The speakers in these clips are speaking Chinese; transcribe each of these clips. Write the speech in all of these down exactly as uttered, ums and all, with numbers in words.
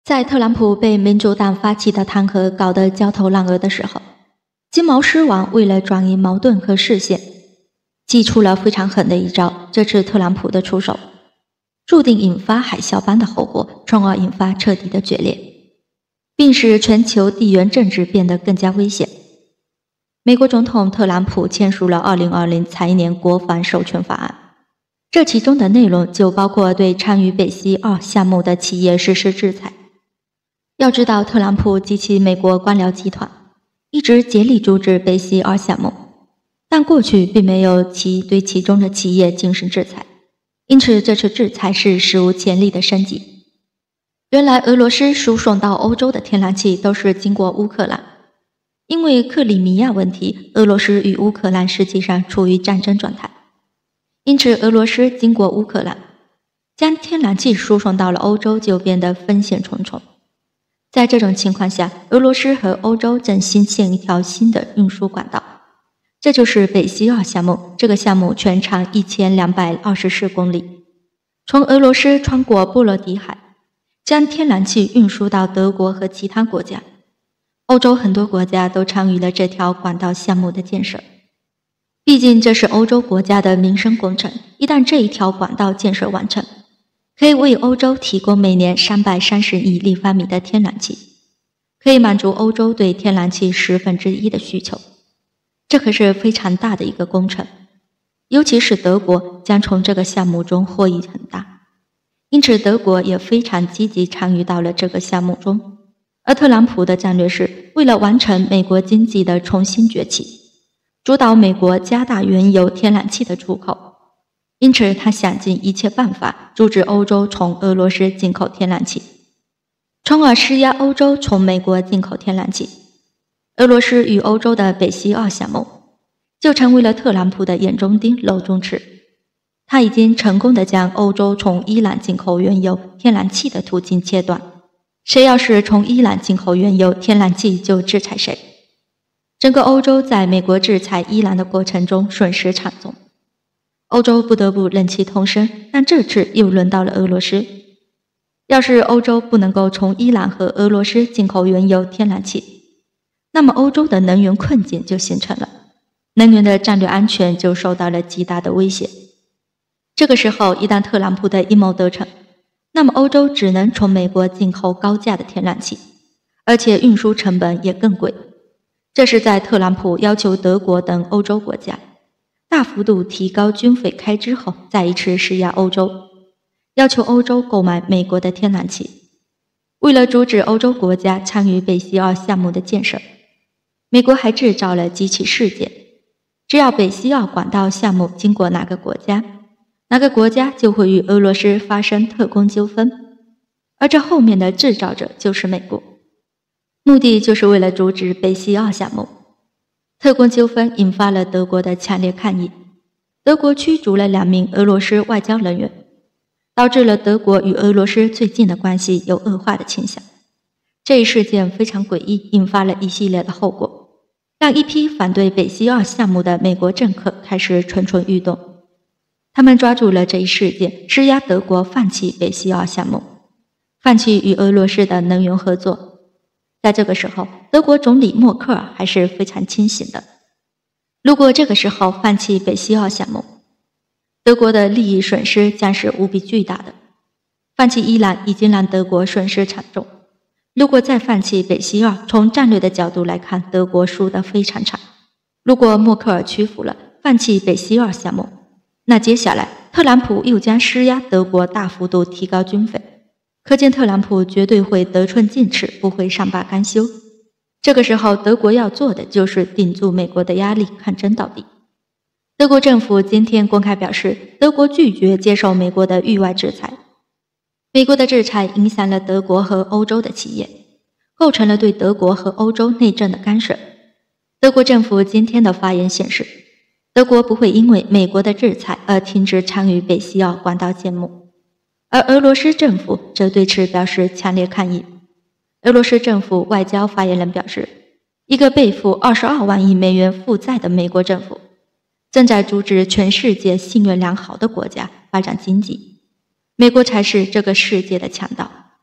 在特朗普被民主党发起的弹劾搞得焦头烂额的时候，金毛狮王为了转移矛盾和视线，祭出了非常狠的一招。这次特朗普的出手，注定引发海啸般的后果，从而引发彻底的决裂，并使全球地缘政治变得更加危险。美国总统特朗普签署了二零二零财年国防授权法案，这其中的内容就包括对参与北溪二项目的企业实施制裁。要知道，特朗普及其美国官僚集团一直竭力阻止北溪二项目，但过去并没有其对其中的企业进行制裁，因此这次制裁是史无前例的升级。原来俄罗斯输送到欧洲的天然气都是经过乌克兰，因为克里米亚问题，俄罗斯与乌克兰实际上处于战争状态，因此俄罗斯经过乌克兰将天然气输送到了欧洲，就变得风险重重。在这种情况下，俄罗斯和欧洲正新建一条新的运输管道，这就是北溪二项目。这个项目全长一千两百二十四公里，从俄罗斯穿过波罗的海，将天然气运输到德国和其他国家。欧洲很多国家都参与了这条管道项目的建设，毕竟这是欧洲国家的民生工程，一旦这一条管道建设完成，可以为欧洲提供每年三百三十亿立方米的天然气，可以满足欧洲对天然气十分之一的需求。这可是非常大的一个工程，尤其是德国将从这个项目中获益很大，因此德国也非常积极参与到了这个项目中。而特朗普的战略是为了完成美国经济的重新崛起，主导美国加大原油天然气的出口，因此他想尽一切办法阻止欧洲从俄罗斯进口天然气，从而施压欧洲从美国进口天然气。俄罗斯与欧洲的北溪二项目就成为了特朗普的眼中钉、肉中刺。他已经成功地将欧洲从伊朗进口原油天然气的途径切断，谁要是从伊朗进口原油天然气就制裁谁。整个欧洲在美国制裁伊朗的过程中损失惨重，欧洲不得不忍气吞声，但这次又轮到了俄罗斯。要是欧洲不能够从伊朗和俄罗斯进口原油天然气，那么欧洲的能源困境就形成了，能源的战略安全就受到了极大的威胁。这个时候，一旦特朗普的阴谋得逞，那么欧洲只能从美国进口高价的天然气，而且运输成本也更贵。这是在特朗普要求德国等欧洲国家大幅度提高军费开支后，再一次施压欧洲，要求欧洲购买美国的天然气。为了阻止欧洲国家参与北溪二项目的建设，美国还制造了几起事件，只要北溪二管道项目经过哪个国家，哪个国家就会与俄罗斯发生特工纠纷，而这后面的制造者就是美国，目的就是为了阻止北溪二项目。特工纠纷引发了德国的强烈抗议，德国驱逐了两名俄罗斯外交人员，导致了德国与俄罗斯最近的关系有恶化的倾向。这一事件非常诡异，引发了一系列的后果，让一批反对北溪二项目的美国政客开始蠢蠢欲动。他们抓住了这一事件，施压德国放弃北溪二项目，放弃与俄罗斯的能源合作。在这个时候，德国总理默克尔还是非常清醒的。如果这个时候放弃北溪二项目，德国的利益损失将是无比巨大的。放弃伊朗已经让德国损失惨重，如果再放弃北溪二，从战略的角度来看，德国输得非常惨。如果默克尔屈服了，放弃北溪二项目，那接下来特朗普又将施压德国大幅度提高军费，可见特朗普绝对会得寸进尺，不会善罢甘休。这个时候，德国要做的就是顶住美国的压力，抗争到底。德国政府今天公开表示，德国拒绝接受美国的域外制裁。美国的制裁影响了德国和欧洲的企业，构成了对德国和欧洲内政的干涉。德国政府今天的发言显示，德国不会因为美国的制裁而停止参与北溪二管道项目，而俄罗斯政府则对此表示强烈抗议。俄罗斯政府外交发言人表示，一个背负二十二万亿美元负债的美国政府正在阻止全世界信誉良好的国家发展经济，美国才是这个世界的强盗。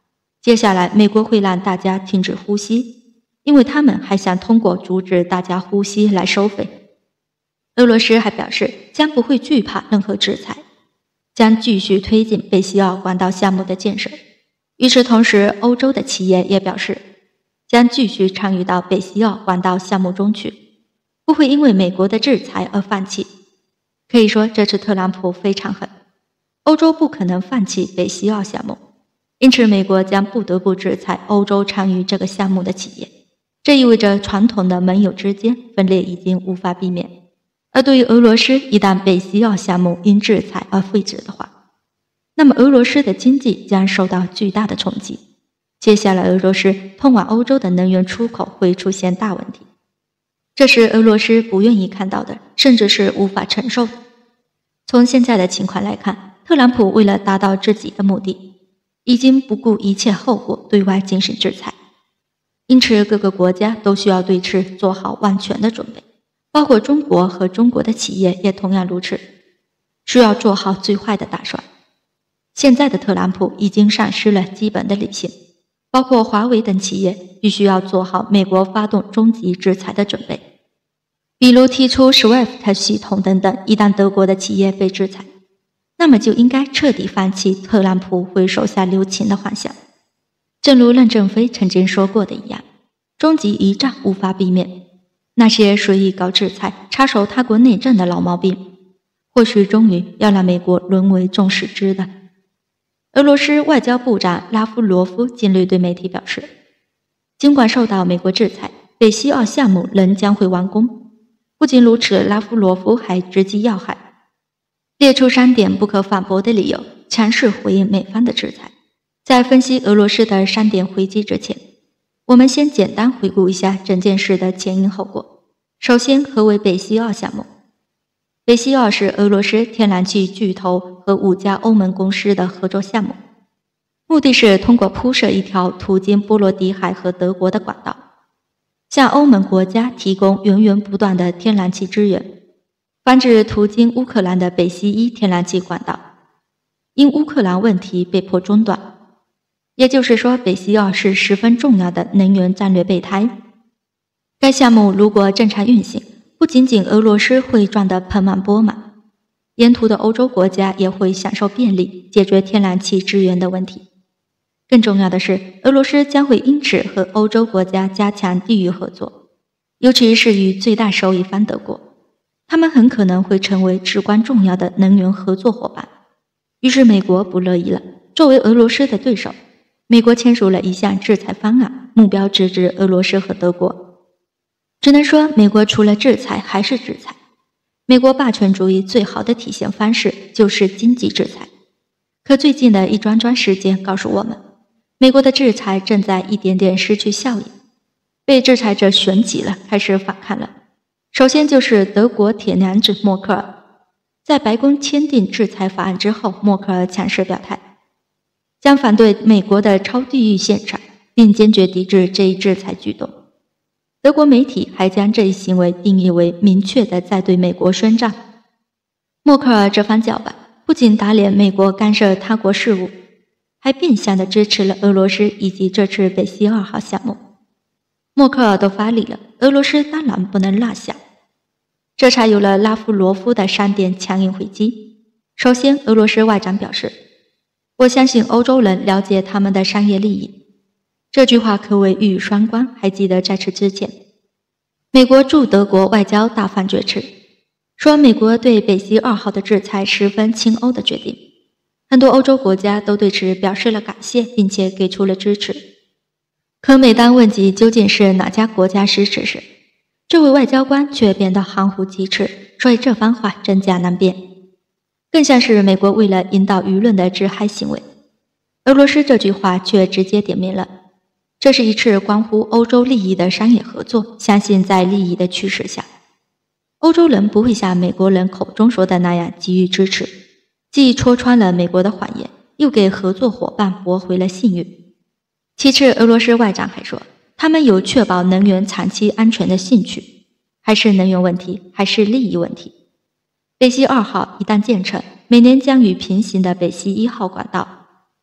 接下来，美国会让大家停止呼吸，因为他们还想通过阻止大家呼吸来收费。俄罗斯还表示将不会惧怕任何制裁，将继续推进北溪二管道项目的建设。与此同时，欧洲的企业也表示将继续参与到北溪二管道项目中去，不会因为美国的制裁而放弃。可以说，这次特朗普非常狠，欧洲不可能放弃北溪二项目，因此美国将不得不制裁欧洲参与这个项目的企业。这意味着传统的盟友之间分裂已经无法避免。而对于俄罗斯，一旦北溪二项目因制裁而废止的话，那么俄罗斯的经济将受到巨大的冲击。接下来，俄罗斯通往欧洲的能源出口会出现大问题，这是俄罗斯不愿意看到的，甚至是无法承受的。从现在的情况来看，特朗普为了达到自己的目的，已经不顾一切后果对外进行制裁。因此，各个国家都需要对此做好万全的准备，包括中国和中国的企业也同样如此，需要做好最坏的打算。现在的特朗普已经丧失了基本的理性，包括华为等企业必须要做好美国发动终极制裁的准备，比如提出 SWIFT 系统等等。一旦德国的企业被制裁，那么就应该彻底放弃特朗普会手下留情的幻想。正如任正非曾经说过的一样，终极一战无法避免，那些随意搞制裁、插手他国内政的老毛病，或许终于要让美国沦为众矢之的。俄罗斯外交部长拉夫罗夫近日对媒体表示，尽管受到美国制裁，北溪二项目仍将会完工。不仅如此，拉夫罗夫还直击要害，列出三点不可反驳的理由，强势回应美方的制裁。在分析俄罗斯的三点回击之前，我们先简单回顾一下整件事的前因后果。首先，何为北溪二项目？北溪二是俄罗斯天然气巨头和五家欧盟公司的合作项目，目的是通过铺设一条途经波罗的海和德国的管道，向欧盟国家提供源源不断的天然气资源，防止途经乌克兰的北溪一天然气管道因乌克兰问题被迫中断。也就是说，北溪二是十分重要的能源战略备胎。该项目如果正常运行，不仅仅俄罗斯会赚得盆满钵满，沿途的欧洲国家也会享受便利，解决天然气资源的问题。更重要的是，俄罗斯将会因此和欧洲国家加强地域合作，尤其是与最大受益方德国，他们很可能会成为至关重要的能源合作伙伴。于是美国不乐意了，作为俄罗斯的对手，美国签署了一项制裁方案，目标直指俄罗斯和德国。只能说，美国除了制裁还是制裁。美国霸权主义最好的体现方式就是经济制裁。可最近的一桩桩事件告诉我们，美国的制裁正在一点点失去效应，被制裁者旋起了，开始反抗了。首先就是德国铁娘子默克尔，在白宫签订制裁法案之后，默克尔强势表态，将反对美国的超地域限制，并坚决抵制这一制裁举动。德国媒体还将这一行为定义为明确的在对美国宣战。默克尔这番叫板不仅打脸美国干涉他国事务，还变相的支持了俄罗斯以及这次北溪二号项目。默克尔都发力了，俄罗斯当然不能落下，这才有了拉夫罗夫的三点强硬回击。首先，俄罗斯外长表示，我相信欧洲人了解他们的商业利益。这句话可谓一语双关。还记得在此之前，美国驻德国外交大放厥词，说美国对北溪二号的制裁十分亲欧的决定，很多欧洲国家都对此表示了感谢，并且给出了支持。可每当问及究竟是哪家国家支持时，这位外交官却变得含糊其辞，所以这番话真假难辨，更像是美国为了引导舆论的自嗨行为。俄罗斯这句话却直接点明了，这是一次关乎欧洲利益的商业合作，相信在利益的驱使下，欧洲人不会像美国人口中说的那样给予支持，既戳穿了美国的谎言，又给合作伙伴驳回了信誉。其次，俄罗斯外长还说，他们有确保能源长期安全的兴趣，还是能源问题，还是利益问题。北溪二号一旦建成，每年将与平行的北溪一号管道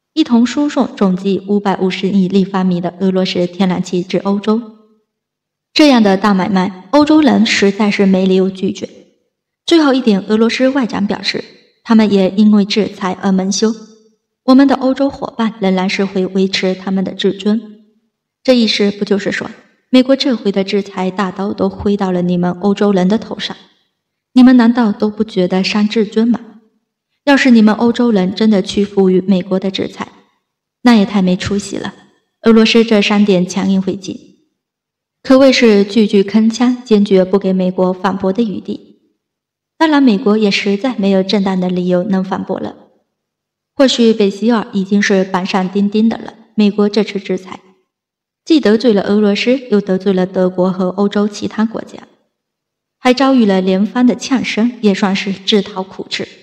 一同输送总计五百五十亿立方米的俄罗斯天然气至欧洲。这样的大买卖，欧洲人实在是没理由拒绝。最后一点，俄罗斯外长表示，他们也因为制裁而蒙羞。我们的欧洲伙伴仍然是会维持他们的自尊。这意思不就是说，美国这回的制裁大刀都挥到了你们欧洲人的头上，你们难道都不觉得伤自尊吗？要是你们欧洲人真的屈服于美国的制裁，那也太没出息了。俄罗斯这三点强硬回击，可谓是句句铿锵，坚决不给美国反驳的余地。当然，美国也实在没有正当的理由能反驳了。或许北希尔已经是板上钉钉的了，美国这次制裁，既得罪了俄罗斯，又得罪了德国和欧洲其他国家，还遭遇了连番的呛声，也算是自讨苦吃。